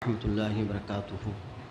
ورحمۃ اللہ وبرکاتہ۔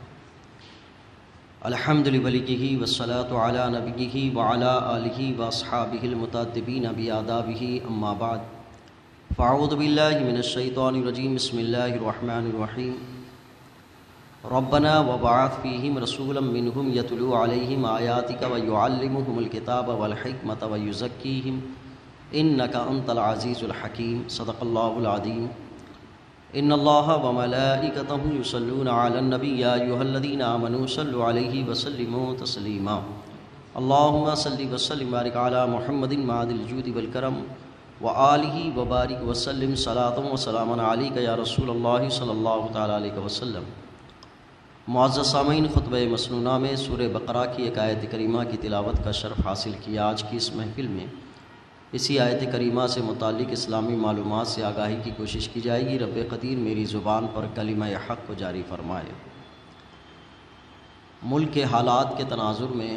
الحمد للہ والصلاة علی نبیہ وعلی آلہ واصحابہ المتأدبین بآدابہ، اما بعد فاعوذ باللہ من الشیطان الرجیم، بسم اللہ الرحمن الرحیم۔ ربنا وبعث فیہم رسولا منہم یتلو علیہم آیاتک ویعلمہم الکتاب والحکمۃ ویزکیہم انک انت العزیز الحکیم۔ صدق اللہ العظیم۔ ان اللہ وملائکتہ یصلون علی النبی یا ایھا الذین آمنوا صلوا علیہ وسلموا تسلیما۔ اللہم صل وسلم وبارک علی محمد معد الجود والکرم وآلہ وبارک وسلم صلاۃ وسلاما علیک یا رسول اللہ صلی اللہ تعالی علیہ وسلم۔ معزز سامعین، خطبہ مسنونہ میں سورہ بقرہ کی ایک آیت کریمہ کی تلاوت کا شرف حاصل کیا۔ آج کی اس محفل میں اسی آیت کریمہ سے متعلق اسلامی معلومات سے آگاہی کی کوشش کی جائے گی۔ رب قدیر میری زبان پر کلمہ حق کو جاری فرمائے۔ ملک کے حالات کے تناظر میں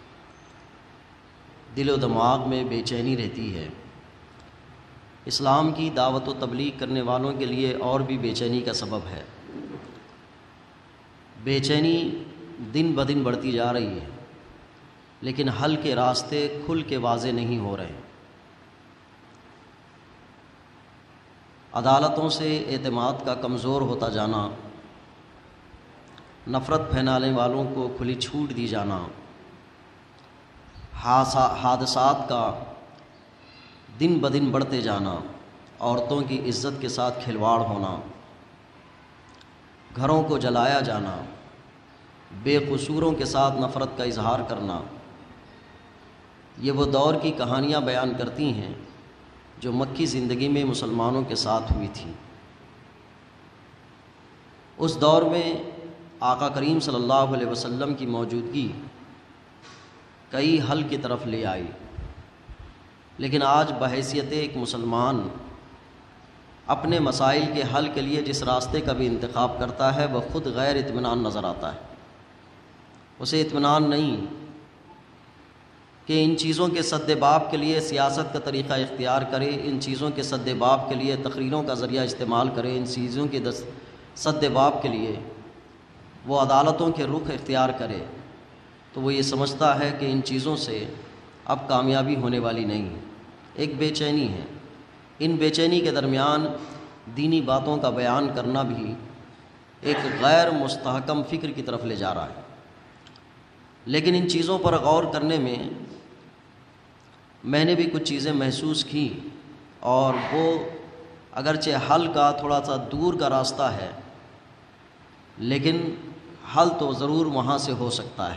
دل و دماغ میں بے چینی رہتی ہے۔ اسلام کی دعوت و تبلیغ کرنے والوں کے لیے اور بھی بے چینی کا سبب ہے۔ بے چینی دن بدن بڑھتی جا رہی ہے، لیکن حل کے راستے کھل کے واضح نہیں ہو رہے۔ عدالتوں سے اعتماد کا کمزور ہوتا جانا، نفرت پھیلانے والوں کو کھلی چھوٹ دی جانا، حادثات کا دن بدن بڑھتے جانا، عورتوں کی عزت کے ساتھ کھلواڑ ہونا، گھروں کو جلایا جانا، بے قصوروں کے ساتھ نفرت کا اظہار کرنا، یہ وہ دور کی کہانیاں بیان کرتی ہیں جو مکی زندگی میں مسلمانوں کے ساتھ ہوئی تھی۔ اس دور میں آقا کریم صلی اللہ علیہ وسلم کی موجودگی کئی حل کی طرف لے آئی، لیکن آج بحیثیت ایک مسلمان اپنے مسائل کے حل کے لیے جس راستے کا بھی انتخاب کرتا ہے وہ خود غیر اطمینان نظر آتا ہے۔ اسے اطمینان نہیں کہ ان چیزوں کے سد باب کے لیے سیاست کا طریقہ اختیار کرے، ان چیزوں کے سد باب کے لیے تقریروں کا ذریعہ استعمال کرے، ان چیزوں کے سد باب کے لیے وہ عدالتوں کے رخ اختیار کرے، تو وہ یہ سمجھتا ہے کہ ان چیزوں سے اب کامیابی ہونے والی نہیں۔ ایک بے چینی ہے، ان بے چینی کے درمیان دینی باتوں کا بیان کرنا بھی ایک غیر مستحکم فکر کی طرف لے جا رہا ہے۔ لیکن ان چیزوں پر غور کرنے میں نے بھی کچھ چیزیں محسوس کی، اور وہ اگرچہ حل کا تھوڑا سا دور کا راستہ ہے، لیکن حل تو ضرور وہاں سے ہو سکتا ہے۔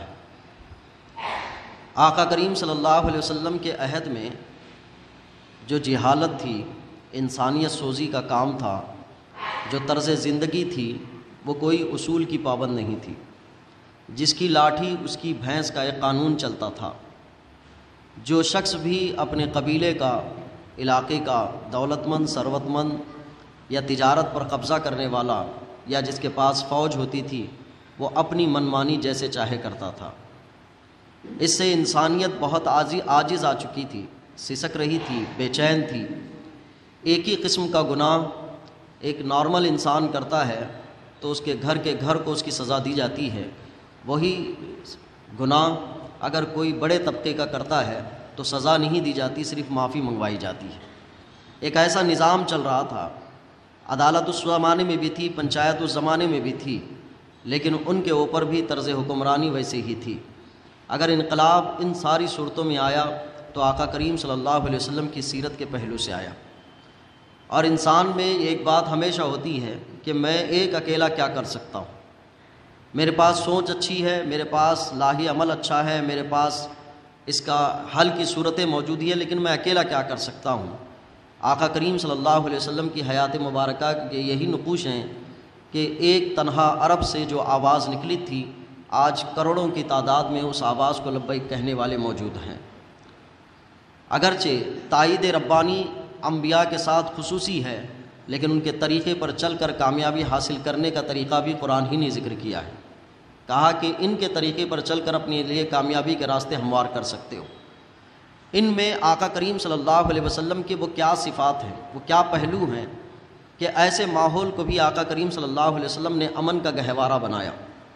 آقا کریم صلی اللہ علیہ وسلم کے عہد میں جو جہالت تھی، انسانیت سوزی کا کام تھا، جو طرز زندگی تھی، وہ کوئی اصول کی پابند نہیں تھی۔ جس کی لاٹھی اس کی بھینس کا ایک قانون چلتا تھا۔ جو شخص بھی اپنے قبیلے کا، علاقے کا دولت مند، ثروت مند یا تجارت پر قبضہ کرنے والا، یا جس کے پاس فوج ہوتی تھی، وہ اپنی منمانی جیسے چاہے کرتا تھا۔ اس سے انسانیت بہت عاجز آ چکی تھی، سسک رہی تھی، بے چین تھی۔ ایک ہی قسم کا گناہ ایک نارمل انسان کرتا ہے تو اس کے گھر کو اس کی سزا دی جاتی ہے، وہی گناہ اگر کوئی بڑے طبقے کا کرتا ہے تو سزا نہیں دی جاتی، صرف معافی منگوائی جاتی ہے۔ ایک ایسا نظام چل رہا تھا، عدالت اس زمانے میں بھی تھی، پنچایت اس زمانے میں بھی تھی، لیکن ان کے اوپر بھی طرز حکمرانی ویسے ہی تھی۔ اگر انقلاب ان ساری صورتوں میں آیا تو آقا کریم صلی اللہ علیہ وسلم کی سیرت کے پہلو سے آیا۔ اور انسان میں ایک بات ہمیشہ ہوتی ہے کہ میں ایک اکیلا کیا کر سکتا ہوں، میرے پاس سوچ اچھی ہے، میرے پاس لاہی عمل اچھا ہے، میرے پاس اس کا حل کی صورتیں موجود ہیں، لیکن میں اکیلا کیا کر سکتا ہوں۔ آقا کریم صلی اللہ علیہ وسلم کی حیات مبارکہ کے یہی نقوش ہیں کہ ایک تنہا عرب سے جو آواز نکلی تھی، آج کروڑوں کی تعداد میں اس آواز کو لبیک کہنے والے موجود ہیں۔ اگرچہ تائید ربانی انبیاء کے ساتھ خصوصی ہے، لیکن ان کے طریقے پر چل کر کامیابی حاصل کرنے کا طریقہ بھی قرآن ہی نے ذکر کیا ہے۔ کہا کہ ان کے طریقے پر چل کر اپنے لیے کامیابی کے راستے ہموار کر سکتے ہو۔ ان میں آقا کریم صلی اللہ علیہ وسلم کے وہ کیا صفات ہیں، وہ کیا پہلو ہیں کہ ایسے ماحول کو بھی آقا کریم صلی اللہ علیہ وسلم نے امن کا گہوارہ بنایا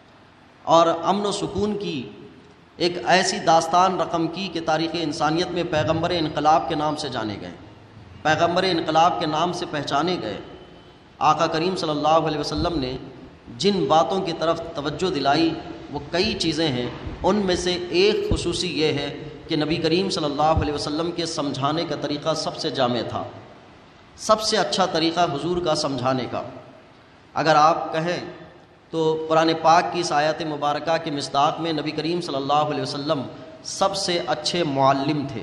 اور امن و سکون کی ایک ایسی داستان رقم کی کہ تاریخ انسانیت میں پیغمبر انقلاب کے نام سے جانے گئے، پیغمبر انقلاب کے نام سے پہچانے گئے۔ آقا کریم صلی اللہ علیہ وسلم نے جن باتوں کی طرف توجہ دلائی وہ کئی چیزیں ہیں، ان میں سے ایک خصوصی یہ ہے کہ نبی کریم صلی اللہ علیہ وسلم کے سمجھانے کا طریقہ سب سے جامع تھا، سب سے اچھا طریقہ حضور کا سمجھانے کا۔ اگر آپ کہیں تو قرآن پاک کی اس آیت مبارکہ کے مصداق میں نبی کریم صلی اللہ علیہ وسلم سب سے اچھے معلم تھے،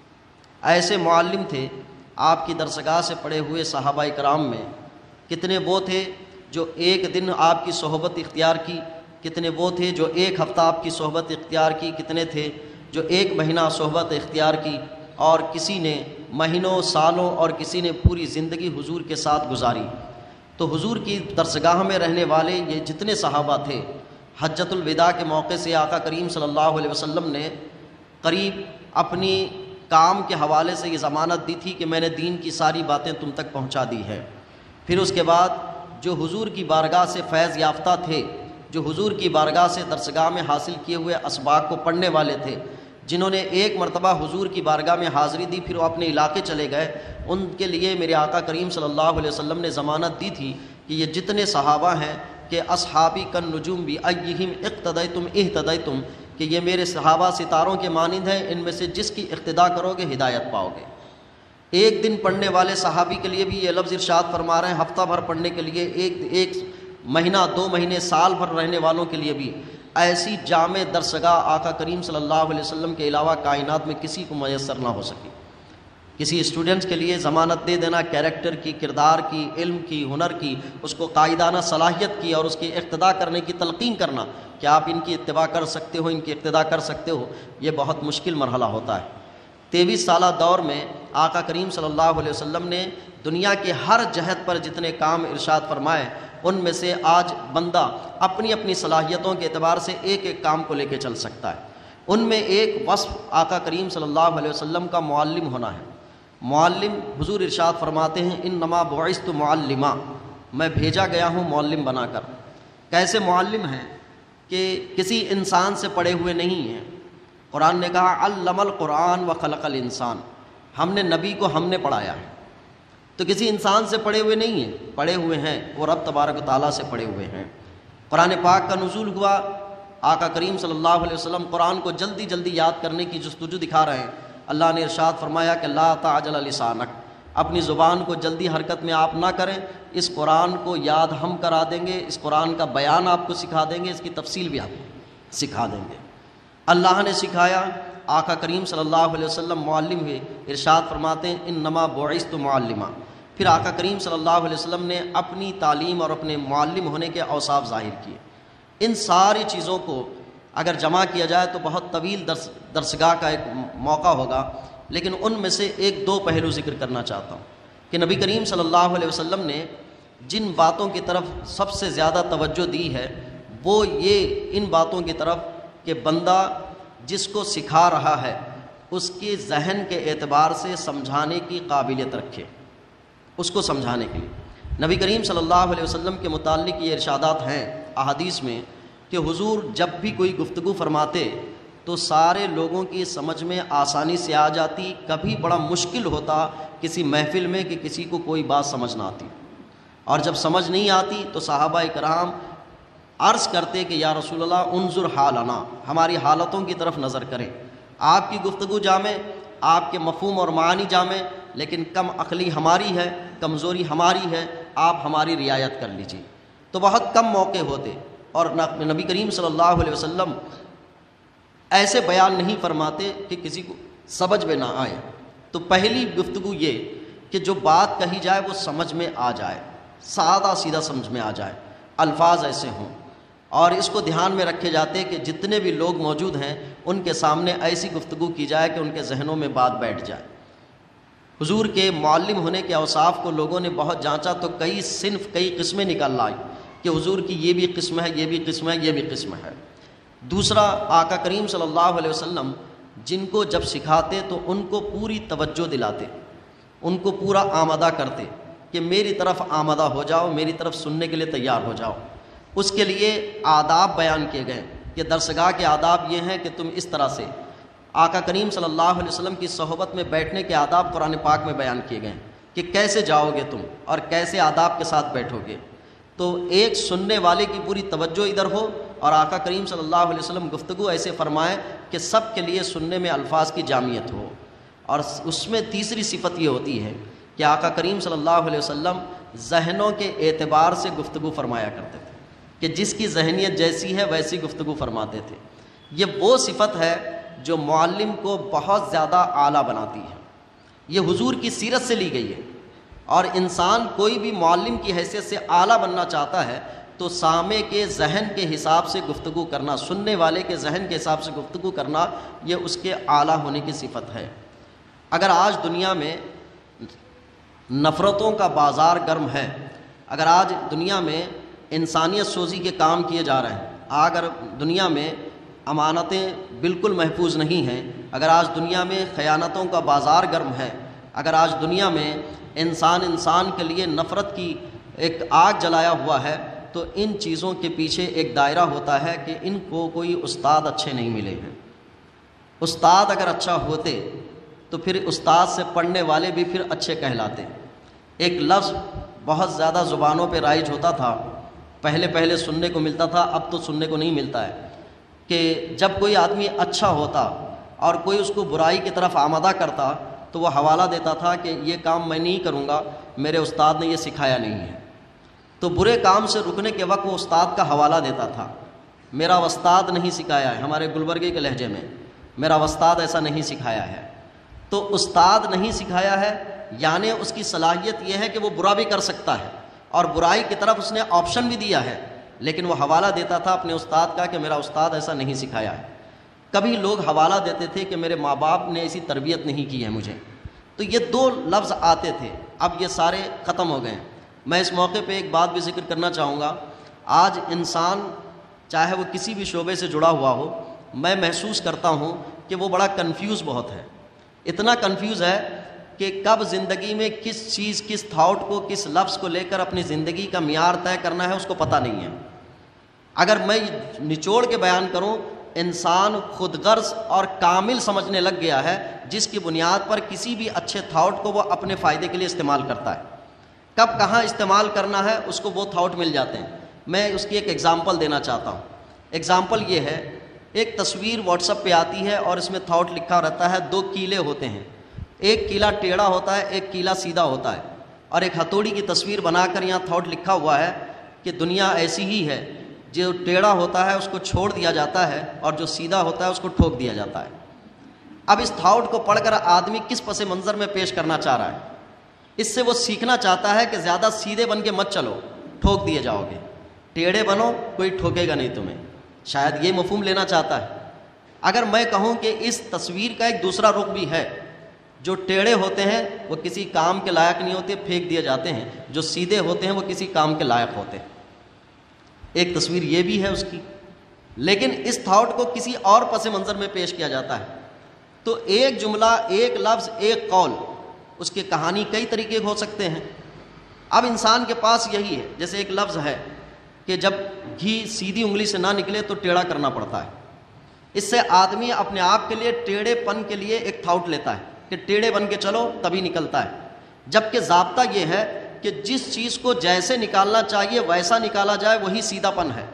ایسے معلم تھے۔ آپ کی درسگاہ سے پڑھے ہوئے صحابہ کرام میں کتنے وہ تھے جو ایک دن آپ کی صحبت اختیار کی، کتنے وہ تھے جو ایک ہفتہ آپ کی صحبت اختیار کی، کتنے تھے جو ایک مہینہ صحبت اختیار کی، اور کسی نے مہینوں سالوں اور کسی نے پوری زندگی حضور کے ساتھ گزاری۔ تو حضور کی درسگاہ میں رہنے والے یہ جتنے صحابہ تھے، حجۃ الوداع کے موقع سے آقا کریم صلی اللہ علیہ وسلم نے قریب اپنی کام کے حوالے سے یہ ضمانت دی تھی کہ میں نے دین کی ساری باتیں تم تک پہنچا دی ہے۔ پھر اس کے بعد جو حضور کی بارگاہ سے فیض یافتہ تھے، جو حضور کی بارگاہ سے درسگاہ میں حاصل کیے ہوئے اسباق کو پڑھنے والے تھے، جنہوں نے ایک مرتبہ حضور کی بارگاہ میں حاضری دی پھر وہ اپنے علاقے چلے گئے، ان کے لیے میرے آقا کریم صلی اللہ علیہ وسلم نے ضمانت دی تھی کہ یہ جتنے صحابہ ہیں کہ اصحابی کن نجوم بھی ایہم اقتدیتم اہتدیتم، کہ یہ میرے صحابہ ستاروں کے مانند ہیں، ان میں سے جس کی اقتداء کرو گے ہدایت پاؤ گے۔ ایک دن پڑھنے والے صحابی کے لیے بھی یہ لفظ ارشاد فرما رہے ہیں، ہفتہ بھر پڑھنے کے لیے، ایک مہینہ 2 مہینے سال بھر رہنے والوں کے لیے بھی ایسی جامع درسگاہ آقا کریم صلی اللہ علیہ وسلم کے علاوہ کائنات میں کسی کو میسر نہ ہو سکی۔ کسی اسٹوڈنٹس کے لیے ضمانت دے دینا کیریکٹر کی، کردار کی، علم کی، ہنر کی، اس کو قائدانہ صلاحیت کی اور اس کی اقتداء کرنے کی تلقین کرنا کہ آپ ان کی اتباع کر سکتے ہو، ان کی اقتداء کر سکتے ہو، یہ بہت مشکل مرحلہ ہوتا ہے۔ 23 سالہ دور میں آقا کریم صلی اللہ علیہ وسلم نے دنیا کے ہر جہت پر جتنے کام ارشاد فرمائے، ان میں سے آج بندہ اپنی اپنی صلاحیتوں کے اعتبار سے ایک ایک کام کو لے کے چل سکتا ہے۔ ان میں ایک وصف آقا کریم صلی اللہ علیہ وسلم کا معلم ہونا ہے۔ معلم، حضور ارشاد فرماتے ہیں انما بعثت معلما، میں بھیجا گیا ہوں معلم بنا کر۔ کیسے معلم ہیں کہ کسی انسان سے پڑھے ہوئے نہیں ہیں۔ قرآن نے کہا علم القرآن وخلق الانسان، ہم نے نبی کو ہم نے پڑھایا ہے، تو کسی انسان سے پڑھے ہوئے نہیں ہیں، پڑھے ہوئے ہیں وہ رب تبارک و تعالیٰ سے پڑھے ہوئے ہیں۔ قرآن پاک کا نزول ہوا، آقا کریم صلی اللہ علیہ وسلم قرآن کو جلدی جلدی یاد کرنے کی جستجو دکھا رہے ہیں۔ اللہ نے ارشاد فرمایا کہ لا تعجل لسانک، اپنی زبان کو جلدی حرکت میں آپ نہ کریں، اس قرآن کو یاد ہم کرا دیں گے، اس قرآن کا بیان آپ کو سکھا دیں گے، اس کی تفصیل بھی آپ کو سکھا دیں گے۔ اللہ نے سکھایا، آقا کریم صلی اللہ علیہ وسلم معلم ہوئے، ارشاد فرماتے ہیں انما بعثت معلما۔ پھر آقا کریم صلی اللہ علیہ وسلم نے اپنی تعلیم اور اپنے معلم ہونے کے اوصاف ظاہر کیے۔ ان ساری چیزوں کو اگر جمع کیا جائے تو بہت طویل درسگاہ کا ایک موقع ہوگا، لیکن ان میں سے ایک دو پہلو ذکر کرنا چاہتا ہوں کہ نبی کریم صلی اللہ علیہ وسلم نے جن باتوں کی طرف سب سے زیادہ توجہ دی ہے وہ یہ ان باتوں کی طرف کہ بندہ جس کو سکھا رہا ہے اس کے ذہن کے اعتبار سے سمجھانے کی قابلیت رکھے، اس کو سمجھانے کے لیے۔ نبی کریم صلی اللہ علیہ وسلم کے متعلق یہ ارشادات ہیں احادیث میں کہ حضور جب بھی کوئی گفتگو فرماتے تو سارے لوگوں کی سمجھ میں آسانی سے آ جاتی، کبھی بڑا مشکل ہوتا کسی محفل میں کہ کسی کو کوئی بات سمجھ نہ آتی، اور جب سمجھ نہیں آتی تو صحابہ کرام عرض کرتے کہ یا رسول اللہ انظر حالنا، ہماری حالتوں کی طرف نظر کریں، آپ کی گفتگو جامع، آپ کے مفہوم اور معنی جامع، لیکن کم عقلی ہماری ہے، کمزوری ہماری ہے، آپ ہماری رعایت کر لیجیے۔ تو بہت کم موقع ہوتے، اور نبی کریم صلی اللہ علیہ وسلم ایسے بیان نہیں فرماتے کہ کسی کو سمجھ میں نہ آئے۔ تو پہلی گفتگو یہ کہ جو بات کہی جائے وہ سمجھ میں آ جائے، سادہ سیدھا سمجھ میں آ جائے، الفاظ ایسے ہوں، اور اس کو دھیان میں رکھے جاتے کہ جتنے بھی لوگ موجود ہیں ان کے سامنے ایسی گفتگو کی جائے کہ ان کے ذہنوں میں بات بیٹھ جائے۔ حضور کے معلم ہونے کے اوصاف کو لوگوں نے بہت جانچا تو کئی صنف، کئی قسمیں نکال لائی کہ حضور کی یہ بھی قسم ہے، یہ بھی قسم ہے، یہ بھی قسم ہے۔ دوسرا، آقا کریم صلی اللہ علیہ وسلم جن کو جب سکھاتے تو ان کو پوری توجہ دلاتے، ان کو پورا آمادہ کرتے کہ میری طرف آمدہ ہو جاؤ، میری طرف سننے کے لیے تیار ہو جاؤ۔ اس کے لیے آداب بیان کیے گئے کہ درسگاہ کے آداب یہ ہیں کہ تم اس طرح سے، آقا کریم صلی اللہ علیہ وسلم کی صحبت میں بیٹھنے کے آداب قرآن پاک میں بیان کیے گئے کہ کیسے جاؤ گے تم اور کیسے آداب کے ساتھ بیٹھو گے۔ تو ایک سننے والے کی پوری توجہ ادھر ہو، اور آقا کریم صلی اللہ علیہ وسلم گفتگو ایسے فرمائیں کہ سب کے لیے سننے میں الفاظ کی جامعیت ہو۔ اور اس میں تیسری صفت یہ ہوتی ہے کہ آقا کریم صلی اللہ علیہ وسلم ذہنوں کے اعتبار سے گفتگو فرمایا کرتے تھے، کہ جس کی ذہنیت جیسی ہے ویسی گفتگو فرماتے تھے۔ یہ وہ صفت ہے جو معلم کو بہت زیادہ اعلیٰ بناتی ہے، یہ حضور کی سیرت سے لی گئی ہے۔ اور انسان کوئی بھی معلم کی حیثیت سے اعلیٰ بننا چاہتا ہے تو سامع کے ذہن کے حساب سے گفتگو کرنا، سننے والے کے ذہن کے حساب سے گفتگو کرنا، یہ اس کے اعلیٰ ہونے کی صفت ہے۔ اگر آج دنیا میں نفرتوں کا بازار گرم ہے، اگر آج دنیا میں انسانیت سوزی کے کام کیے جا رہے ہیں، اگر دنیا میں امانتیں بالکل محفوظ نہیں ہیں، اگر آج دنیا میں خیانتوں کا بازار گرم ہے، اگر آج دنیا میں انسان کے لیے نفرت کی ایک آگ جلایا ہوا ہے، تو ان چیزوں کے پیچھے ایک دائرہ ہوتا ہے کہ ان کو کوئی استاد اچھے نہیں ملے ہیں۔ استاد اگر اچھا ہوتے تو پھر استاد سے پڑھنے والے بھی پھر اچھے کہلاتے۔ ایک لفظ بہت زیادہ زبانوں پہ رائج ہوتا تھا، پہلے سننے کو ملتا تھا، اب تو سننے کو نہیں ملتا ہے، کہ جب کوئی آدمی اچھا ہوتا اور کوئی اس کو برائی کی طرف آمادہ کرتا تو وہ حوالہ دیتا تھا کہ یہ کام میں نہیں کروں گا، میرے استاد نے یہ سکھایا نہیں ہے۔ تو برے کام سے رکنے کے وقت وہ استاد کا حوالہ دیتا تھا، میرا استاد نہیں سکھایا ہے، ہمارے گلبرگے کے لہجے میں میرا استاد ایسا نہیں سکھایا ہے۔ تو استاد نہیں سکھایا ہے یعنی اس کی صلاحیت یہ ہے کہ وہ برا بھی کر سکتا ہے، اور برائی کی طرف اس نے آپشن بھی دیا ہے، لیکن وہ حوالہ دیتا تھا اپنے استاد کا کہ میرا استاد ایسا نہیں سکھایا ہے۔ کبھی لوگ حوالہ دیتے تھے کہ میرے ماں باپ نے ایسی تربیت نہیں کی ہے مجھے۔ تو یہ دو لفظ آتے تھے، اب یہ سارے ختم ہو گئے ہیں۔ میں اس موقع پہ ایک بات بھی ذکر کرنا چاہوں گا، آج انسان چاہے وہ کسی بھی شعبے سے جڑا ہوا ہو، میں محسوس کرتا ہوں کہ وہ بڑا کنفیوز بہت ہے، اتنا کنفیوز ہے کہ کب زندگی میں کس چیز، کس تھاٹ کو، کس لفظ کو لے کر اپنی زندگی کا معیار طے کرنا ہے اس کو پتہ نہیں ہے۔ اگر میں نچوڑ کے بیان کروں، انسان خود غرض اور کامل سمجھنے لگ گیا ہے، جس کی بنیاد پر کسی بھی اچھے تھاٹ کو وہ اپنے فائدے کے لیے استعمال کرتا ہے۔ کب کہاں استعمال کرنا ہے اس کو وہ تھاٹ مل جاتے ہیں۔ میں اس کی ایک ایگزامپل دینا چاہتا ہوں۔ ایگزامپل یہ ہے، ایک تصویر واٹس ایپ پہ آتی ہے اور اس میں تھاٹ لکھا رہتا ہے، دو کیلے ہوتے ہیں، ایک کیلا ٹیڑھا ہوتا ہے، ایک کیلا سیدھا ہوتا ہے، اور ایک ہتھوڑی کی تصویر بنا کر یہاں تھاٹ لکھا ہوا ہے کہ دنیا ایسی ہی ہے، جو ٹیڑھا ہوتا ہے اس کو چھوڑ دیا جاتا ہے اور جو سیدھا ہوتا ہے اس کو ٹھوک دیا جاتا ہے۔ اب اس تھاٹ کو پڑھ کر آدمی کس پس منظر میں پیش کرنا چاہ رہا ہے؟ اس سے وہ سیکھنا چاہتا ہے کہ زیادہ سیدھے بن کے مت چلو، ٹھوک دیے جاؤ گے، ٹیڑھے بنو، کوئی ٹھوکے گا نہیں تمہیں، شاید یہ مفہوم لینا چاہتا ہے۔ اگر میں کہوں کہ اس تصویر کا ایک دوسرا رخ بھی ہے، جو ٹیڑھے ہوتے ہیں وہ کسی کام کے لائق نہیں ہوتے، پھینک دیے جاتے ہیں، جو سیدھے ہوتے ہیں وہ کسی کام کے لائق ہوتے ہیں۔ ایک تصویر یہ بھی ہے اس کی، لیکن اس تھاٹ کو کسی اور پس منظر میں پیش کیا جاتا ہے۔ تو ایک جملہ، ایک لفظ، ایک قول، اس کی کہانی کئی طریقے ہو سکتے ہیں۔ اب انسان کے پاس یہی ہے، جیسے ایک لفظ ہے کہ جب گھی سیدھی انگلی سے نہ نکلے تو ٹیڑھا کرنا پڑتا ہے۔ اس سے آدمی اپنے آپ کے لیے ٹیڑھے پن کے لیے ایک تھاٹ لیتا ہے کہ ٹیڑھے بن کے چلو تبھی نکلتا ہے، جبکہ ضابطہ یہ ہے کہ جس چیز کو جیسے نکالنا چاہیے ویسا نکالا جائے، وہی سیدھا پن ہے۔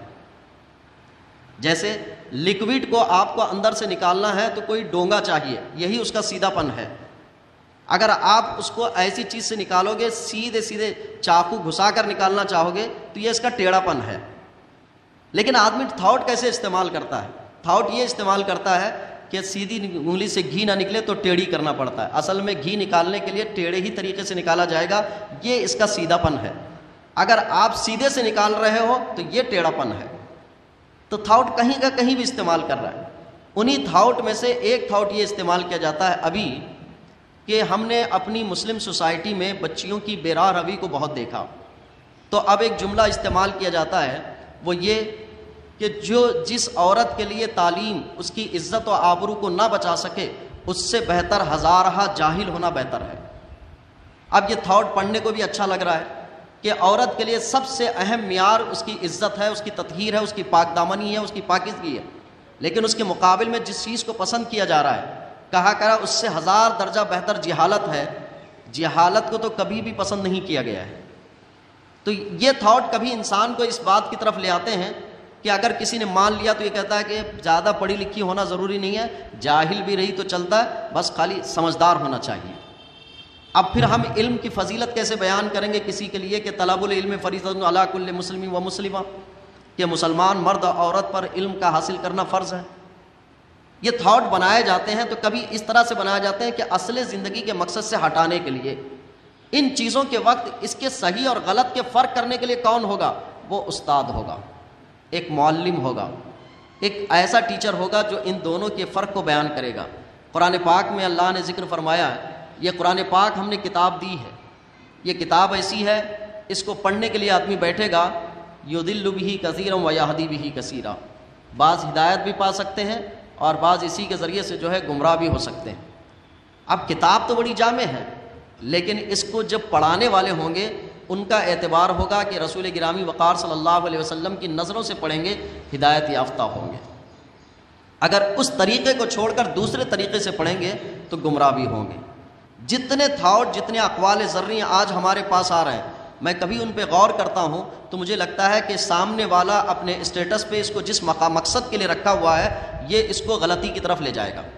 جیسے لکوڈ کو آپ کو اندر سے نکالنا ہے تو کوئی ڈونگا چاہیے، یہی اس کا سیدھا پن ہے۔ اگر آپ اس کو ایسی چیز سے نکالو گے، سیدھے سیدھے چاقو گھسا کر نکالنا چاہو گے تو یہ اس کا ٹیڑھا پن ہے۔ لیکن آدمی تھاٹ کیسے استعمال کرتا ہے؟ تھاٹ یہ استعمال کرتا ہے کہ سیدھی انگلی سے گھی نہ نکلے تو ٹیڑھی کرنا پڑتا ہے۔ اصل میں گھی نکالنے کے لیے ٹیڑھے ہی طریقے سے نکالا جائے گا، یہ اس کا سیدھا پن ہے۔ اگر آپ سیدھے سے نکال رہے ہو تو یہ ٹیڑھا پن ہے۔ تو تھاٹ کہیں کا کہیں بھی استعمال کر رہا ہے۔ انہی تھاٹ میں سے ایک تھاٹ یہ استعمال کیا جاتا ہے ابھی، کہ ہم نے اپنی مسلم سوسائٹی میں بچیوں کی بے راہ روی کو بہت دیکھا۔ تو اب ایک جملہ استعمال کیا جاتا ہے، وہ یہ کہ جس عورت کے لیے تعلیم اس کی عزت و آبرو کو نہ بچا سکے، اس سے بہتر ہزارہ جاہل ہونا بہتر ہے۔ اب یہ تھاٹ پڑھنے کو بھی اچھا لگ رہا ہے کہ عورت کے لیے سب سے اہم معیار اس کی عزت ہے، اس کی تطہیر ہے، اس کی پاک دامنی ہے، اس کی پاکیزگی ہے، لیکن اس کے مقابل میں جس چیز کو پسند کیا جا رہا ہے، کہا کرا اس سے 1000 درجہ بہتر جہالت ہے، جہالت کو تو کبھی بھی پسند نہیں کیا گیا ہے۔ تو یہ تھاٹ کبھی انسان کو اس بات کی طرف لے آتے ہیں کہ اگر کسی نے مان لیا تو یہ کہتا ہے کہ زیادہ پڑھی لکھی ہونا ضروری نہیں ہے، جاہل بھی رہی تو چلتا ہے، بس خالی سمجھدار ہونا چاہیے۔ اب پھر ہم علم کی فضیلت کیسے بیان کریں گے کسی کے لیے کہ طلب العلم فریضۃ علی کل مسلم و مسلمہ، کہ مسلمان مرد اور عورت پر علم کا حاصل کرنا فرض ہے۔ یہ تھاٹ بنائے جاتے ہیں تو کبھی اس طرح سے بنائے جاتے ہیں کہ اصل زندگی کے مقصد سے ہٹانے کے لیے۔ ان چیزوں کے وقت اس کے صحیح اور غلط کے فرق کرنے کے لیے کون ہوگا؟ وہ استاد ہوگا، ایک معلم ہوگا، ایک ایسا ٹیچر ہوگا جو ان دونوں کے فرق کو بیان کرے گا۔ قرآن پاک میں اللہ نے ذکر فرمایا ہے، یہ قرآن پاک ہم نے کتاب دی ہے، یہ کتاب ایسی ہے اس کو پڑھنے کے لیے آدمی بیٹھے گا، یضل بہ کثیرا ویہدی بہ کثیرا، بعض ہدایت بھی پا سکتے ہیں اور بعض اسی کے ذریعے سے جو ہے گمراہ بھی ہو سکتے ہیں۔ اب کتاب تو بڑی جامع ہے، لیکن اس کو جب پڑھانے والے ہوں گے ان کا اعتبار ہوگا کہ رسول گرامی وقار صلی اللہ علیہ وسلم کی نظروں سے پڑھیں گے، ہدایت یافتہ ہوں گے۔ اگر اس طریقے کو چھوڑ کر دوسرے طریقے سے پڑھیں گے تو گمراہ بھی ہوں گے۔ جتنے تھاٹ، جتنے اقوال زرعی آج ہمارے پاس آ رہے ہیں، میں کبھی ان پہ غور کرتا ہوں تو مجھے لگتا ہے کہ سامنے والا اپنے اسٹیٹس پہ اس کو جس مقصد کے لیے رکھا ہوا ہے یہ اس کو غلطی کی طرف لے جائے گا۔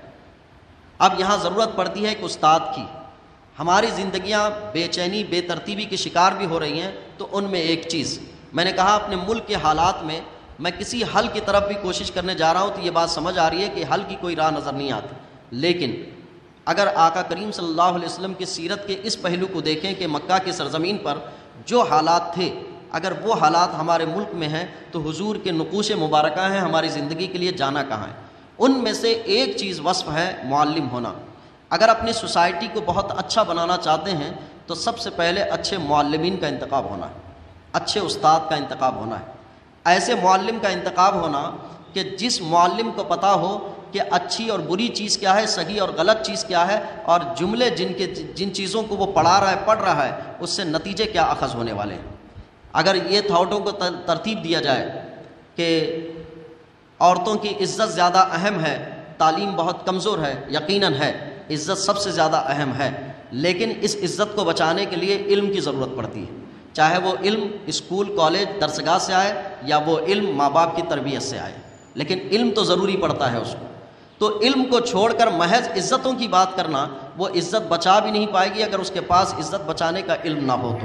اب یہاں ضرورت پڑتی ہے ایک استاد کی۔ ہماری زندگیاں بے چینی، بے ترتیبی کی شکار بھی ہو رہی ہیں، تو ان میں ایک چیز میں نے کہا، اپنے ملک کے حالات میں میں کسی حل کی طرف بھی کوشش کرنے جا رہا ہوں تو یہ بات سمجھ آ رہی ہے کہ حل کی کوئی راہ نظر نہیں آتی، لیکن اگر آقا کریم صلی اللہ علیہ وسلم کی سیرت کے اس پہلو کو دیکھیں کہ مکہ کی سرزمین پر جو حالات تھے، اگر وہ حالات ہمارے ملک میں ہیں تو حضور کے نقوش مبارکہ ہیں ہماری زندگی کے لیے جانا کہاں ہے۔ ان میں سے ایک چیز وصف ہے معلم ہونا۔ اگر اپنی سوسائٹی کو بہت اچھا بنانا چاہتے ہیں تو سب سے پہلے اچھے معلمین کا انتخاب ہونا ہے، اچھے استاد کا انتخاب ہونا ہے، ایسے معلم کا انتخاب ہونا کہ جس معلم کو پتہ ہو کہ اچھی اور بری چیز کیا ہے، صحیح اور غلط چیز کیا ہے، اور جملے جن چیزوں کو وہ پڑھا رہا ہے، پڑھ رہا ہے، اس سے نتیجے کیا اخذ ہونے والے ہیں۔ اگر یہ تھاٹوں کو ترتیب دیا جائے کہ عورتوں کی عزت زیادہ اہم ہے، تعلیم بہت کمزور ہے، یقیناً ہے، عزت سب سے زیادہ اہم ہے، لیکن اس عزت کو بچانے کے لیے علم کی ضرورت پڑتی ہے، چاہے وہ علم اسکول، کالج، درسگاہ سے آئے یا وہ علم ماں باپ کی تربیت سے آئے، لیکن علم تو ضروری پڑتا ہے اس کو۔ تو علم کو چھوڑ کر محض عزتوں کی بات کرنا، وہ عزت بچا بھی نہیں پائے گی اگر اس کے پاس عزت بچانے کا علم نہ ہو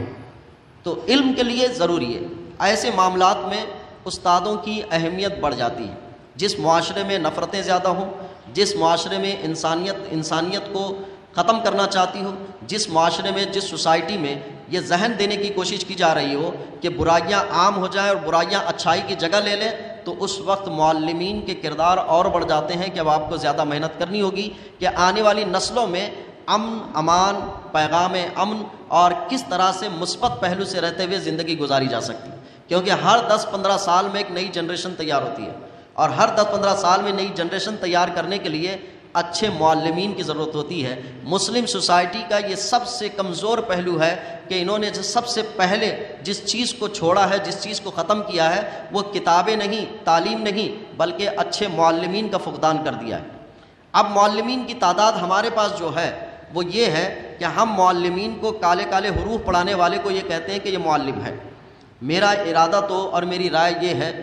تو علم کے لیے ضروری ہے۔ ایسے معاملات میں استادوں کی اہمیت بڑھ جاتی ہے۔ جس معاشرے میں نفرتیں زیادہ ہوں، جس معاشرے میں انسانیت کو ختم کرنا چاہتی ہو، جس معاشرے میں، جس سوسائٹی میں یہ ذہن دینے کی کوشش کی جا رہی ہو کہ برائیاں عام ہو جائیں اور برائیاں اچھائی کی جگہ لے لیں، تو اس وقت معلمین کے کردار اور بڑھ جاتے ہیں کہ اب آپ کو زیادہ محنت کرنی ہوگی کہ آنے والی نسلوں میں امن، امان، پیغام امن اور کس طرح سے مثبت پہلو سے رہتے ہوئے زندگی گزاری جا سکتی ہے، کیونکہ ہر 10-15 سال میں ایک نئی جنریشن تیار ہوتی ہے، اور ہر 10-15 سال میں نئی جنریشن تیار کرنے کے لیے اچھے معلمین کی ضرورت ہوتی ہے۔ مسلم سوسائٹی کا یہ سب سے کمزور پہلو ہے کہ انہوں نے سب سے پہلے جس چیز کو چھوڑا ہے، جس چیز کو ختم کیا ہے، وہ کتابیں نہیں، تعلیم نہیں، بلکہ اچھے معلمین کا فقدان کر دیا ہے۔ اب معلمین کی تعداد ہمارے پاس جو ہے وہ یہ ہے کہ ہم معلمین کو کالے کالے حروف پڑھانے والے کو یہ کہتے ہیں کہ یہ معلم ہے۔ میرا ارادہ تو اور میری رائے یہ ہے،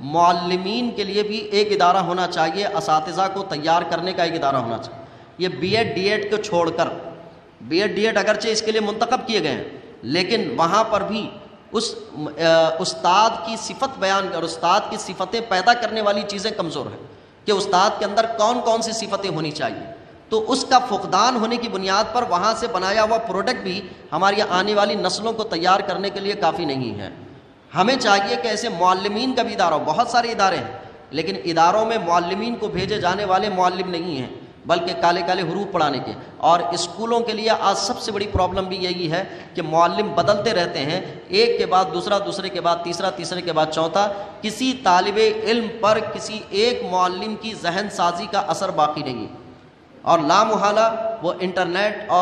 معلمین کے لیے بھی ایک ادارہ ہونا چاہیے، اساتذہ کو تیار کرنے کا ایک ادارہ ہونا چاہیے۔ یہ بی ایڈ ڈی ایڈ کو چھوڑ کر، بی ایڈ ڈی ایڈ اگرچہ اس کے لیے منتخب کیے گئے ہیں، لیکن وہاں پر بھی اس استاد کی صفت بیان اور استاد کی صفتیں پیدا کرنے والی چیزیں کمزور ہیں کہ استاد کے اندر کون کون سی صفتیں ہونی چاہیے، تو اس کا فقدان ہونے کی بنیاد پر وہاں سے بنایا ہوا پروڈکٹ بھی ہماری آنے والی نسلوں کو تیار کرنے کے لیے کافی نہیں ہے۔ ہمیں چاہیے کہ ایسے معلمین کا بھی ادارہ ہو، بہت سارے ادارے ہیں، لیکن اداروں میں معلمین کو بھیجے جانے والے معلم نہیں ہیں، بلکہ کالے کالے حروف پڑھانے کے۔ اور اسکولوں کے لیے آج سب سے بڑی پرابلم بھی یہی ہے کہ معلم بدلتے رہتے ہیں، ایک کے بعد دوسرا، دوسرے کے بعد تیسرا، تیسرے کے بعد چوتھا۔ کسی طالب علم پر کسی ایک معلم کی ذہن سازی کا اثر باقی نہیں، اور لامحالہ وہ انٹرنیٹ اور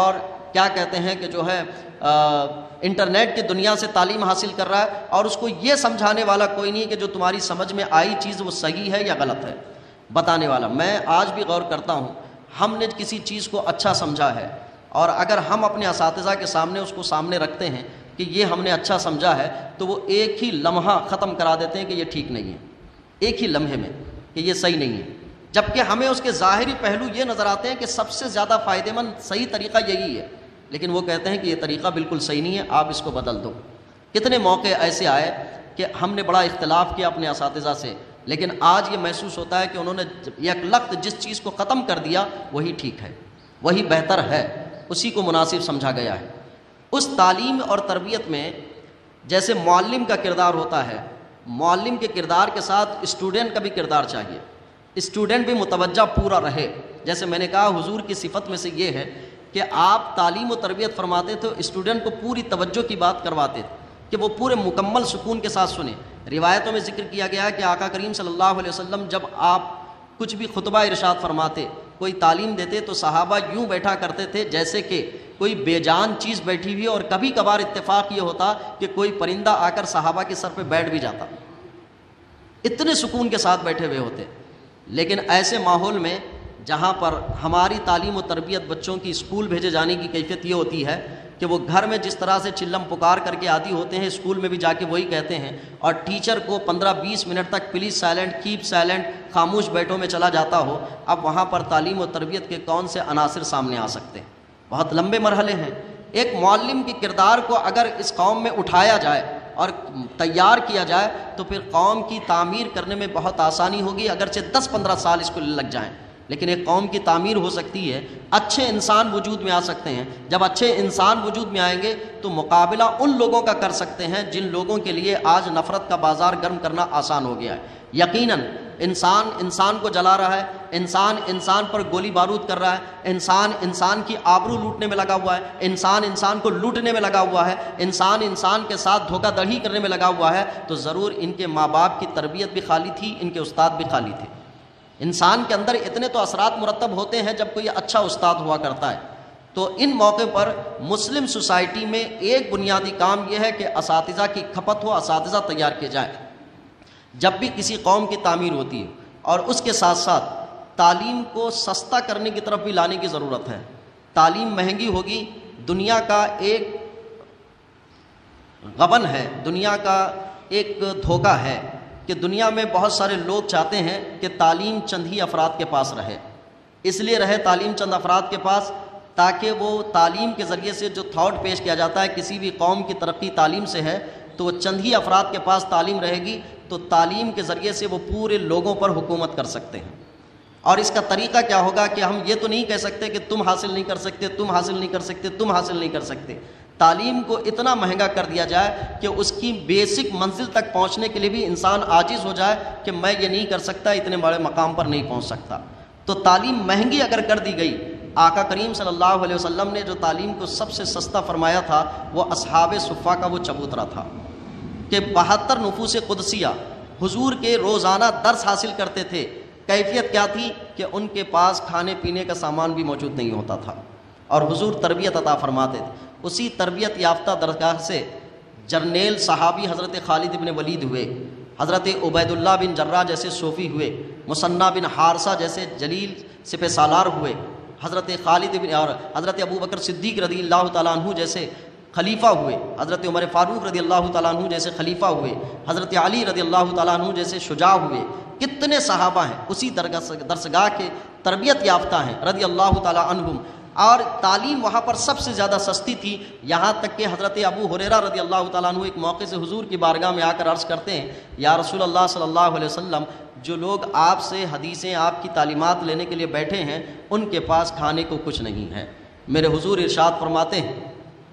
کیا کہتے ہیں کہ جو ہے انٹرنیٹ کی دنیا سے تعلیم حاصل کر رہا ہے، اور اس کو یہ سمجھانے والا کوئی نہیں کہ جو تمہاری سمجھ میں آئی چیز وہ صحیح ہے یا غلط ہے، بتانے والا۔ میں آج بھی غور کرتا ہوں، ہم نے کسی چیز کو اچھا سمجھا ہے، اور اگر ہم اپنے اساتذہ کے سامنے اس کو سامنے رکھتے ہیں کہ یہ ہم نے اچھا سمجھا ہے، تو وہ ایک ہی لمحہ ختم کرا دیتے ہیں کہ یہ ٹھیک نہیں ہے، ایک ہی لمحے میں کہ یہ صحیح نہیں ہے، جبکہ ہمیں اس کے ظاہری پہلو یہ نظر آتے ہیں کہ سب سے زیادہ فائدہ مند صحیح طریقہ یہی ہے، لیکن وہ کہتے ہیں کہ یہ طریقہ بالکل صحیح نہیں ہے، آپ اس کو بدل دو۔ کتنے موقع ایسے آئے کہ ہم نے بڑا اختلاف کیا اپنے اساتذہ سے، لیکن آج یہ محسوس ہوتا ہے کہ انہوں نے یک لخت جس چیز کو ختم کر دیا وہی ٹھیک ہے، وہی بہتر ہے، اسی کو مناسب سمجھا گیا ہے۔ اس تعلیم اور تربیت میں جیسے معلم کا کردار ہوتا ہے، معلم کے کردار کے ساتھ اسٹوڈنٹ کا بھی کردار چاہیے، اسٹوڈنٹ بھی متوجہ پورا رہے۔ جیسے میں نے کہا حضور کی صفت میں سے یہ ہے کہ آپ تعلیم و تربیت فرماتے تو اسٹوڈنٹ کو پوری توجہ کی بات کرواتے تھے کہ وہ پورے مکمل سکون کے ساتھ سنیں۔ روایتوں میں ذکر کیا گیا ہے کہ آقا کریم صلی اللہ علیہ وسلم جب آپ کچھ بھی خطبہ ارشاد فرماتے، کوئی تعلیم دیتے، تو صحابہ یوں بیٹھا کرتے تھے جیسے کہ کوئی بے جان چیز بیٹھی ہوئی، اور کبھی کبھار اتفاق یہ ہوتا کہ کوئی پرندہ آ کر صحابہ کے سر پہ بیٹھ بھی جاتا، اتنے سکون کے ساتھ بیٹھے ہوئے ہوتے۔ لیکن ایسے ماحول میں جہاں پر ہماری تعلیم و تربیت بچوں کی اسکول بھیجے جانے کی کیفیت یہ ہوتی ہے کہ وہ گھر میں جس طرح سے چلم پکار کر کے عادی ہوتے ہیں، اسکول میں بھی جا کے وہی کہتے ہیں، اور ٹیچر کو 15-20 منٹ تک پلیز سائلنٹ، کیپ سائلنٹ، خاموش بیٹھوں میں چلا جاتا ہو۔ اب وہاں پر تعلیم و تربیت کے کون سے عناصر سامنے آ سکتے ہیں؟ بہت لمبے مرحلے ہیں۔ ایک معلم کے کردار کو اگر اس قوم میں اٹھایا جائے اور تیار کیا جائے تو پھر قوم کی تعمیر کرنے میں بہت آسانی ہوگی، اگرچہ 10-15 سال اس کو لگ جائیں، لیکن ایک قوم کی تعمیر ہو سکتی ہے۔ اچھے انسان وجود میں آ سکتے ہیں، جب اچھے انسان وجود میں آئیں گے تو مقابلہ ان لوگوں کا کر سکتے ہیں جن لوگوں کے لیے آج نفرت کا بازار گرم کرنا آسان ہو گیا ہے۔ یقیناً انسان کو جلا رہا ہے، انسان پر گولی بارود کر رہا ہے، انسان کی آبرو لوٹنے میں لگا ہوا ہے، انسان کو لوٹنے میں لگا ہوا ہے، انسان کے ساتھ دھوکہ دڑی کرنے میں لگا ہوا ہے، تو ضرور ان کے ماں باپ کی تربیت بھی خالی تھی، ان کے استاد بھی خالی تھے۔ انسان کے اندر اتنے تو اثرات مرتب ہوتے ہیں جب کوئی اچھا استاد ہوا کرتا ہے۔ تو ان موقع پر مسلم سوسائٹی میں ایک بنیادی کام یہ ہے کہ اساتذہ کی کھپت ہو، اساتذہ تیار کیے جائیں جب بھی کسی قوم کی تعمیر ہوتی ہے، اور اس کے ساتھ ساتھ تعلیم کو سستا کرنے کی طرف بھی لانے کی ضرورت ہے۔ تعلیم مہنگی ہوگی، دنیا کا ایک غبن ہے، دنیا کا ایک دھوکہ ہے کہ دنیا میں بہت سارے لوگ چاہتے ہیں کہ تعلیم چند ہی افراد کے پاس رہے، اس لیے رہے تعلیم چند افراد کے پاس تاکہ وہ تعلیم کے ذریعے سے جو تھاٹ پیش کیا جاتا ہے کسی بھی قوم کی ترقی تعلیم سے ہے، تو وہ چند ہی افراد کے پاس تعلیم رہے گی تو تعلیم کے ذریعے سے وہ پورے لوگوں پر حکومت کر سکتے ہیں۔ اور اس کا طریقہ کیا ہوگا کہ ہم یہ تو نہیں کہہ سکتے کہ تم حاصل نہیں کر سکتے، تم حاصل نہیں کر سکتے، تم حاصل نہیں کر سکتے۔ تعلیم کو اتنا مہنگا کر دیا جائے کہ اس کی بیسک منزل تک پہنچنے کے لیے بھی انسان عاجز ہو جائے کہ میں یہ نہیں کر سکتا، اتنے بڑے مقام پر نہیں پہنچ سکتا۔ تو تعلیم مہنگی اگر کر دی گئی، آقا کریم صلی اللہ علیہ وسلم نے جو تعلیم کو سب سے سستا فرمایا تھا وہ اصحاب صفہ کا وہ چبوترا تھا کہ 72 نفوس قدسیہ حضور کے روزانہ درس حاصل کرتے تھے۔ کیفیت کیا تھی کہ ان کے پاس کھانے پینے کا سامان بھی موجود نہیں ہوتا تھا، اور حضور تربیت عطا فرماتے تھے۔ اسی تربیت یافتہ درگاہ سے جرنیل صحابی حضرت خالد بن ولید ہوئے، حضرت عبید اللہ بن جرہ جیسے صوفی ہوئے، مثنہ بن حارثہ جیسے جلیل سپہ سالار ہوئے، حضرت خالد بن اور حضرت ابو بکر صدیق رضی اللہ تعالیٰ عنہ جیسے خلیفہ ہوئے، حضرت عمر فاروق رضی اللہ تعالیٰ عنہ جیسے خلیفہ ہوئے، حضرت علی رضی اللہ تعالیٰ عنہ جیسے شجاع ہوئے۔ کتنے صحابہ ہیں اسی درسگاہ کے تربیت یافتہ ہیں رضی اللہ تعالیٰ عنہم، اور تعلیم وہاں پر سب سے زیادہ سستی تھی، یہاں تک کہ حضرت ابو ہریرہ رضی اللہ تعالیٰ عنہ ایک موقع سے حضور کی بارگاہ میں آ کر عرض کرتے ہیں، یا رسول اللہ صلی اللہ علیہ وسلم، جو لوگ آپ سے حدیثیں، آپ کی تعلیمات لینے کے لیے بیٹھے ہیں، ان کے پاس کھانے کو کچھ نہیں ہے۔ میرے حضور ارشاد فرماتے ہیں،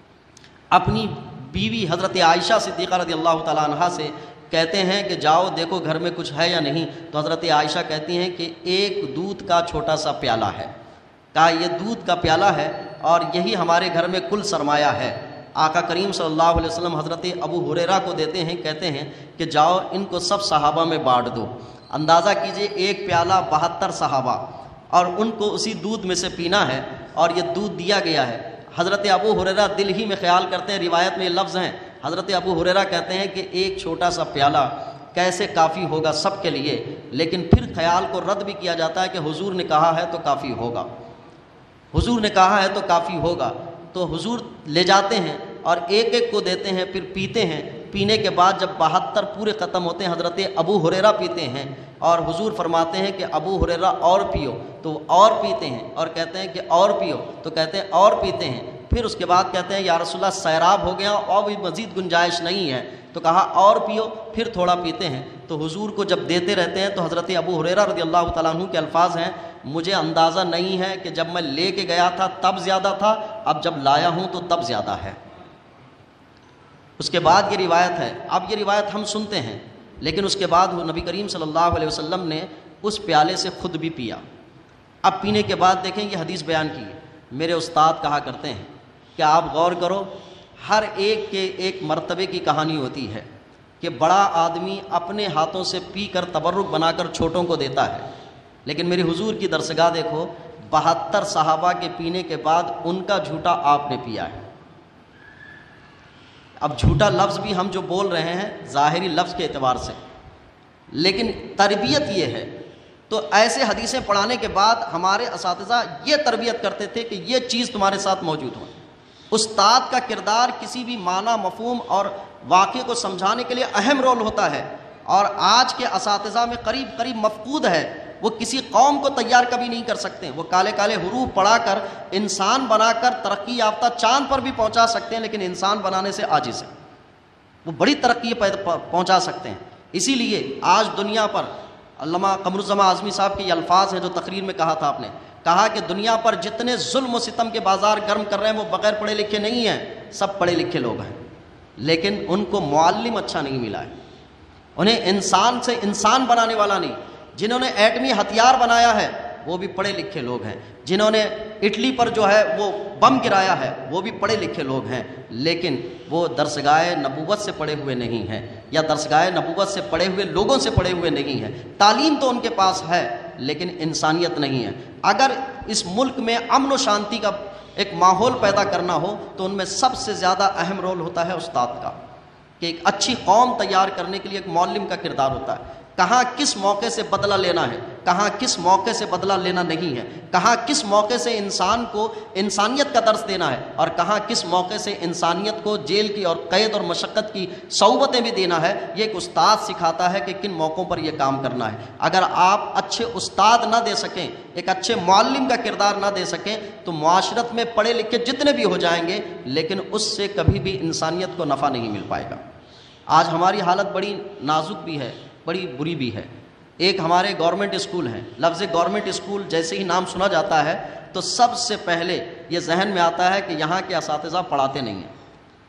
اپنی بیوی حضرت عائشہ صدیقہ رضی اللہ تعالیٰ عنہا سے کہتے ہیں کہ جاؤ دیکھو گھر میں کچھ ہے یا نہیں، تو حضرت عائشہ کہتی ہیں کہ ایک دودھ کا چھوٹا سا پیالہ ہے۔ کہا یہ دودھ کا پیالہ ہے اور یہی ہمارے گھر میں کل سرمایہ ہے۔ آقا کریم صلی اللہ علیہ وسلم حضرت ابو ہریرہ کو دیتے ہیں، کہتے ہیں کہ جاؤ ان کو سب صحابہ میں بانٹ دو۔ اندازہ کیجئے ایک پیالہ 72 صحابہ، اور ان کو اسی دودھ میں سے پینا ہے، اور یہ دودھ دیا گیا ہے۔ حضرت ابو ہریرہ دل ہی میں خیال کرتے ہیں، روایت میں یہ لفظ ہیں، حضرت ابو ہریرہ کہتے ہیں کہ ایک چھوٹا سا پیالہ کیسے کافی ہوگا سب کے لیے، لیکن پھر خیال کو رد بھی کیا جاتا ہے کہ حضور نے کہا ہے تو کافی ہوگا، حضور نے کہا ہے تو کافی ہوگا۔ تو حضور لے جاتے ہیں اور ایک ایک کو دیتے ہیں، پھر پیتے ہیں، پینے کے بعد جب 72 پورے ختم ہوتے ہیں حضرت ابو ہریرہ پیتے ہیں اور حضور فرماتے ہیں کہ ابو ہریرہ اور پیو، تو وہ اور پیتے ہیں اور کہتے ہیں کہ اور پیو، تو کہتے ہیں اور پیتے ہیں، پھر اس کے بعد کہتے ہیں یا رسول اللہ سیراب ہو گیا اور بھی مزید گنجائش نہیں ہے، تو کہا اور پیو، پھر تھوڑا پیتے ہیں۔ تو حضور کو جب دیتے رہتے ہیں تو حضرت ابو ہریرہ رضی اللہ تعالیٰ عنہ کے الفاظ ہیں، مجھے اندازہ نہیں ہے کہ جب میں لے کے گیا تھا تب زیادہ تھا، اب جب لایا ہوں تو تب زیادہ ہے۔ اس کے بعد یہ روایت ہے، اب یہ روایت ہم سنتے ہیں، لیکن اس کے بعد نبی کریم صلی اللہ علیہ وسلم نے اس پیالے سے خود بھی پیا۔ اب پینے کے بعد دیکھیں یہ حدیث بیان کی ہے، میرے استاد کہا کرتے ہیں کہ آپ غور کرو، ہر ایک کے ایک مرتبے کی کہانی ہوتی ہے کہ بڑا آدمی اپنے ہاتھوں سے پی کر تبرک بنا کر چھوٹوں کو دیتا ہے، لیکن میرے حضور کی درسگاہ دیکھو، 72 صحابہ کے پینے کے بعد ان کا جھوٹا آپ نے پیا ہے۔ اب جھوٹا لفظ بھی ہم جو بول رہے ہیں ظاہری لفظ کے اعتبار سے، لیکن تربیت یہ ہے، تو ایسے حدیثیں پڑھانے کے بعد ہمارے اساتذہ یہ تربیت کرتے تھے کہ یہ چیز تمہارے ساتھ موجود ہو۔ استاد کا کردار کسی بھی معنی، مفہوم اور واقعے کو سمجھانے کے لیے اہم رول ہوتا ہے، اور آج کے اساتذہ میں قریب قریب مفقود ہے، وہ کسی قوم کو تیار کبھی نہیں کر سکتے، وہ کالے کالے حروف پڑھا کر انسان بنا کر ترقی یافتہ چاند پر بھی پہنچا سکتے ہیں، لیکن انسان بنانے سے عاجز ہے، وہ بڑی ترقی پہنچا سکتے ہیں۔ اسی لیے آج دنیا پر علامہ قمر الزمان اعظمی صاحب کے یہ الفاظ ہیں جو تقریر میں کہا تھا آپ نے، کہا کہ دنیا پر جتنے ظلم و ستم کے بازار گرم کر رہے ہیں وہ بغیر پڑھے لکھے نہیں ہیں، سب پڑھے لکھے لوگ ہیں، لیکن ان کو معلم اچھا نہیں ملا ہے، انہیں انسان سے انسان بنانے والا نہیں۔ جنہوں نے ایٹمی ہتھیار بنایا ہے وہ بھی پڑھے لکھے لوگ ہیں، جنہوں نے اٹلی پر جو ہے وہ بم گرایا ہے وہ بھی پڑھے لکھے لوگ ہیں، لیکن وہ درسگاہ نبوت سے پڑھے ہوئے نہیں ہیں، یا درسگاہ نبوت سے پڑھے ہوئے لوگوں سے پڑھے ہوئے نہیں ہیں۔ تعلیم تو ان کے پاس ہے لیکن انسانیت نہیں ہے۔ اگر اس ملک میں امن و شانتی کا ایک ماحول پیدا کرنا ہو تو ان میں سب سے زیادہ اہم رول ہوتا ہے استاد کا، کہ ایک اچھی قوم تیار کرنے کے لیے ایک معلم کا کردار ہوتا ہے۔ کہاں کس موقع سے بدلہ لینا ہے، کہاں کس موقع سے بدلہ لینا نہیں ہے، کہاں کس موقع سے انسان کو انسانیت کا درس دینا ہے، اور کہاں کس موقع سے انسانیت کو جیل کی اور قید اور مشقت کی صعوبتیں بھی دینا ہے، یہ ایک استاد سکھاتا ہے کہ کن موقعوں پر یہ کام کرنا ہے۔ اگر آپ اچھے استاد نہ دے سکیں، ایک اچھے معلم کا کردار نہ دے سکیں، تو معاشرت میں پڑھے لکھے جتنے بھی ہو جائیں گے لیکن اس سے کبھی بھی انسانیت کو نفع نہیں مل پائے گا۔ آج ہماری حالت بڑی نازک بھی ہے، بڑی بری بھی ہے۔ ایک ہمارے گورنمنٹ اسکول ہیں، لفظ گورنمنٹ اسکول جیسے ہی نام سنا جاتا ہے تو سب سے پہلے یہ ذہن میں آتا ہے کہ یہاں کے اساتذہ پڑھاتے نہیں ہیں،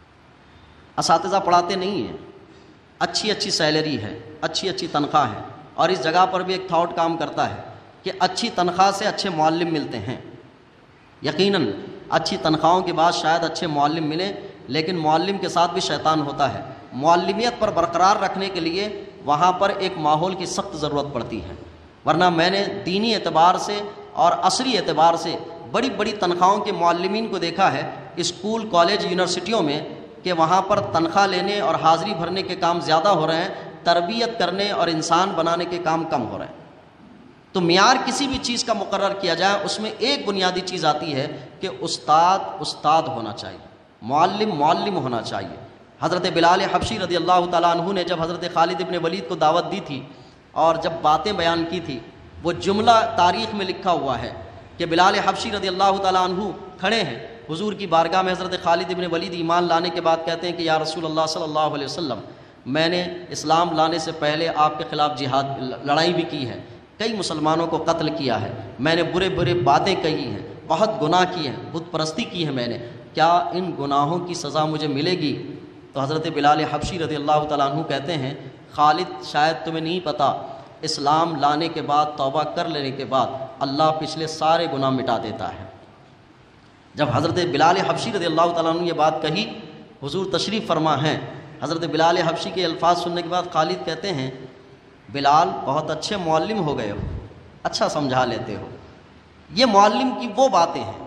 اساتذہ پڑھاتے نہیں ہیں، اچھی اچھی سیلری ہے، اچھی اچھی تنخواہ ہے، اور اس جگہ پر بھی ایک تھاٹ کام کرتا ہے کہ اچھی تنخواہ سے اچھے معلم ملتے ہیں۔ یقیناً اچھی تنخواہوں کے بعد شاید اچھے معلم ملیں، لیکن معلم کے ساتھ بھی شیطان ہوتا ہے۔ معلمیت پر برقرار رکھنے کے لیے وہاں پر ایک ماحول کی سخت ضرورت پڑتی ہے، ورنہ میں نے دینی اعتبار سے اور عصری اعتبار سے بڑی بڑی تنخواہوں کے معلمین کو دیکھا ہے اسکول، کالج، یونیورسٹیوں میں، کہ وہاں پر تنخواہ لینے اور حاضری بھرنے کے کام زیادہ ہو رہے ہیں، تربیت کرنے اور انسان بنانے کے کام کم ہو رہے ہیں۔ تو معیار کسی بھی چیز کا مقرر کیا جائے اس میں ایک بنیادی چیز آتی ہے کہ استاد ہونا چاہیے، معلم معلم ہونا چاہیے۔ حضرت بلال حبشی رضی اللہ تعالیٰ عنہ نے جب حضرت خالد ابن ولید کو دعوت دی تھی اور جب باتیں بیان کی تھی، وہ جملہ تاریخ میں لکھا ہوا ہے کہ بلال حبشی رضی اللہ تعالیٰ عنہ کھڑے ہیں حضور کی بارگاہ میں، حضرت خالد ابن ولید ایمان لانے کے بعد کہتے ہیں کہ یا رسول اللہ صلی اللہ علیہ وسلم، میں نے اسلام لانے سے پہلے آپ کے خلاف جہاد لڑائی بھی کی ہے، کئی مسلمانوں کو قتل کیا ہے، میں نے برے برے باتیں کہی ہیں، بہت گناہ کیے ہیں، بت پرستی کی ہے میں نے، کیا ان گناہوں کی سزا مجھے ملے گی؟ تو حضرت بلال حبشی رضی اللہ تعالیٰ عنہ کہتے ہیں خالد شاید تمہیں نہیں پتہ، اسلام لانے کے بعد، توبہ کر لینے کے بعد اللہ پچھلے سارے گناہ مٹا دیتا ہے۔ جب حضرت بلال حبشی رضی اللہ تعالیٰ عنہ یہ بات کہی، حضور تشریف فرما ہیں، حضرت بلال حبشی کے الفاظ سننے کے بعد خالد کہتے ہیں بلال بہت اچھے معلم ہو گئے ہو، اچھا سمجھا لیتے ہو۔ یہ معلم کی وہ باتیں ہیں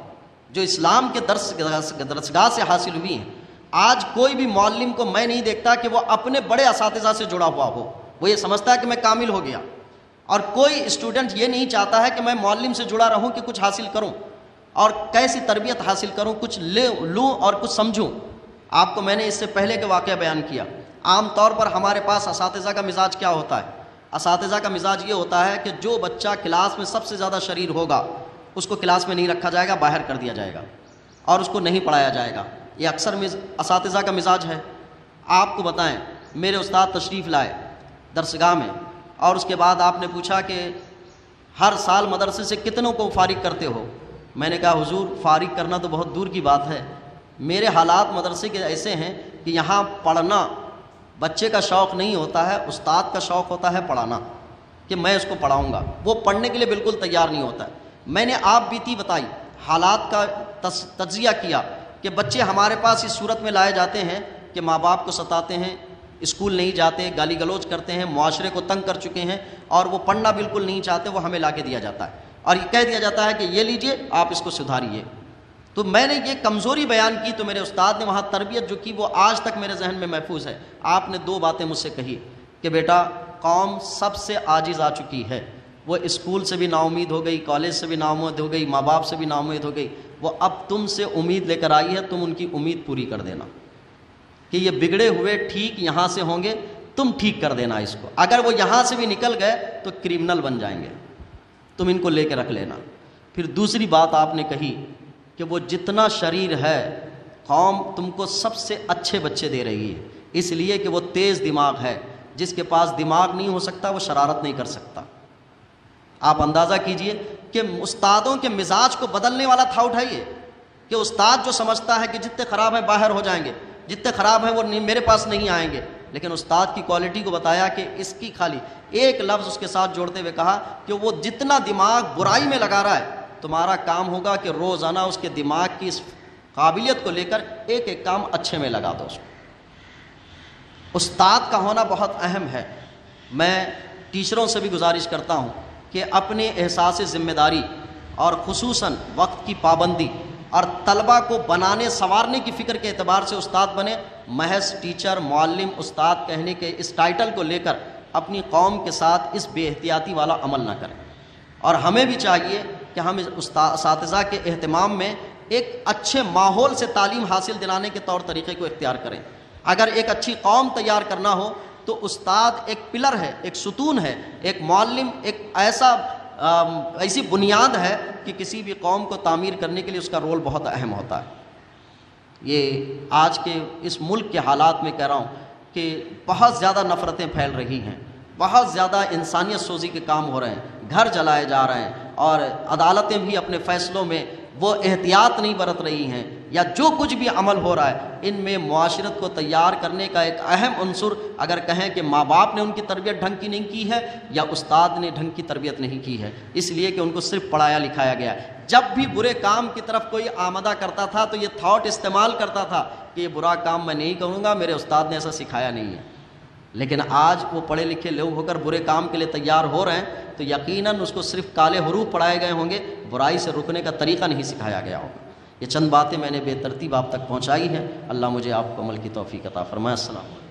جو اسلام کے درسگاہ سے حاصل ہوئی ہیں. آج کوئی بھی معلم کو میں نہیں دیکھتا کہ وہ اپنے بڑے اساتذہ سے جڑا ہوا ہو. وہ یہ سمجھتا ہے کہ میں کامل ہو گیا، اور کوئی اسٹوڈنٹ یہ نہیں چاہتا ہے کہ میں معلم سے جڑا رہوں کہ کچھ حاصل کروں اور کیسی تربیت حاصل کروں، کچھ لوں اور کچھ سمجھوں. آپ کو میں نے اس سے پہلے کے واقعہ بیان کیا. عام طور پر ہمارے پاس اساتذہ کا مزاج کیا ہوتا ہے؟ اساتذہ کا مزاج یہ ہوتا ہے کہ جو بچہ کلاس میں سب سے زیادہ شریر ہوگا اس کو کلاس میں نہیں رکھا جائے گا، باہر کر دیا جائے گا اور اس کو نہیں پڑھایا جائے گا. یہ اکثر اساتذہ کا مزاج ہے. آپ کو بتائیں، میرے استاد تشریف لائے درسگاہ میں اور اس کے بعد آپ نے پوچھا کہ ہر سال مدرسے سے کتنوں کو فارغ کرتے ہو؟ میں نے کہا حضور فارغ کرنا تو بہت دور کی بات ہے، میرے حالات مدرسے کے ایسے ہیں کہ یہاں پڑھنا بچے کا شوق نہیں ہوتا ہے، استاد کا شوق ہوتا ہے پڑھانا، کہ میں اس کو پڑھاؤں گا. وہ پڑھنے کے لیے بالکل تیار نہیں ہوتا ہے. میں نے آپ بیتی بتائی، حالات کا تجزیہ کیا کہ بچے ہمارے پاس اس صورت میں لائے جاتے ہیں کہ ماں باپ کو ستاتے ہیں، اسکول نہیں جاتے، گالی گلوچ کرتے ہیں، معاشرے کو تنگ کر چکے ہیں اور وہ پڑھنا بالکل نہیں چاہتے. وہ ہمیں لا کے دیا جاتا ہے اور یہ کہہ دیا جاتا ہے کہ یہ لیجئے آپ اس کو سدھاریے. تو میں نے یہ کمزوری بیان کی تو میرے استاد نے وہاں تربیت جو کی وہ آج تک میرے ذہن میں محفوظ ہے. آپ نے 2 باتیں مجھ سے کہی کہ بیٹا قوم سب سے عاجز آ چکی ہے، وہ اسکول سے بھی نا امید ہو گئی، کالج سے بھی نا امید ہو گئی، ماں باپ سے بھی نا امید ہو گئی. وہ اب تم سے امید لے کر آئی ہے، تم ان کی امید پوری کر دینا کہ یہ بگڑے ہوئے ٹھیک یہاں سے ہوں گے، تم ٹھیک کر دینا اس کو. اگر وہ یہاں سے بھی نکل گئے تو کرمنل بن جائیں گے، تم ان کو لے کے رکھ لینا. پھر دوسری بات آپ نے کہی کہ وہ جتنا شریر ہے قوم تم کو سب سے اچھے بچے دے رہی ہے، اس لیے کہ وہ تیز دماغ ہے. جس کے پاس دماغ نہیں ہو سکتا وہ شرارت نہیں کر سکتا. آپ اندازہ کیجئے کہ استادوں کے مزاج کو بدلنے والا تھا اٹھائیے کہ استاد جو سمجھتا ہے کہ جتنے خراب ہیں باہر ہو جائیں گے، جتنے خراب ہیں وہ میرے پاس نہیں آئیں گے، لیکن استاد کی کوالٹی کو بتایا کہ اس کی خالی ایک لفظ اس کے ساتھ جوڑتے ہوئے کہا کہ وہ جتنا دماغ برائی میں لگا رہا ہے تمہارا کام ہوگا کہ روزانہ اس کے دماغ کی اس قابلیت کو لے کر ایک ایک کام اچھے میں لگا دو. اس کو استاد کا ہونا بہت اہم ہے. میں ٹیچروں سے بھی گزارش کرتا ہوں کہ اپنے احساس ذمہ داری اور خصوصاً وقت کی پابندی اور طلبہ کو بنانے سنوارنے کی فکر کے اعتبار سے استاد بنے. محض ٹیچر، معلم، استاد کہنے کے اس ٹائٹل کو لے کر اپنی قوم کے ساتھ اس بے احتیاطی والا عمل نہ کریں. اور ہمیں بھی چاہیے کہ ہم اساتذہ کے اہتمام میں ایک اچھے ماحول سے تعلیم حاصل دلانے کے طور طریقے کو اختیار کریں. اگر ایک اچھی قوم تیار کرنا ہو تو استاد ایک پلر ہے، ایک ستون ہے، ایک معلم ایک ایسی بنیاد ہے کہ کسی بھی قوم کو تعمیر کرنے کے لیے اس کا رول بہت اہم ہوتا ہے. یہ آج کے اس ملک کے حالات میں کہہ رہا ہوں کہ بہت زیادہ نفرتیں پھیل رہی ہیں، بہت زیادہ انسانیت سوزی کے کام ہو رہے ہیں، گھر جلائے جا رہے ہیں اور عدالتیں بھی اپنے فیصلوں میں وہ احتیاط نہیں برت رہی ہیں، یا جو کچھ بھی عمل ہو رہا ہے ان میں معاشرت کو تیار کرنے کا ایک اہم عنصر اگر کہیں کہ ماں باپ نے ان کی تربیت ڈھنگ کی نہیں کی ہے یا استاد نے ڈھنگ کی تربیت نہیں کی ہے، اس لیے کہ ان کو صرف پڑھایا لکھایا گیا ہے. جب بھی برے کام کی طرف کوئی آمدہ کرتا تھا تو یہ تھاٹ استعمال کرتا تھا کہ یہ برا کام میں نہیں کروں گا، میرے استاد نے ایسا سکھایا نہیں ہے. لیکن آج وہ پڑھے لکھے لوگ ہو کر برے کام کے لیے تیار ہو رہے ہیں تو یقیناً اس کو صرف کالے حروف پڑھائے گئے ہوں گے، برائی سے رکنے کا طریقہ نہیں سکھایا گیا ہوگا. یہ چند باتیں میں نے بے ترتیب آپ تک پہنچائی ہیں. اللہ مجھے آپ کو عمل کی توفیق عطا فرمائے. السلام علیکم.